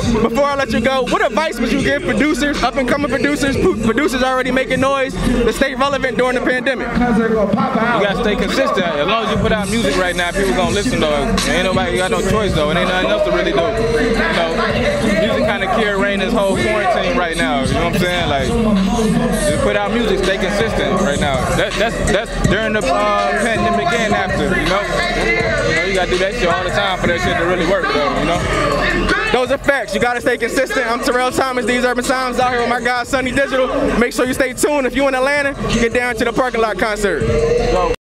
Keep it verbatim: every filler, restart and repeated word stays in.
before I let you go, what advice would you give producers, up and coming producers, producers already making noise, to stay relevant during the pandemic? You gotta stay consistent. As long as you put out music right now, people gonna listen though. Ain't nobody got no choice though. It ain't nothing else to really do. You know, music kind of carry reign this whole quarantine right now. You know what I'm saying? Like, just put out music, stay consistent right now. That, that's that's during the uh, pandemic and after. You know, you know, you gotta do that shit all the time for that shit to really work though. You know. Those are facts. You gotta stay consistent. I'm Terrell Thomas, These Urban Sounds, out here with my guy Sonny Digital. Make sure you stay tuned. If you in Atlanta, get down to the parking lot concert. Go.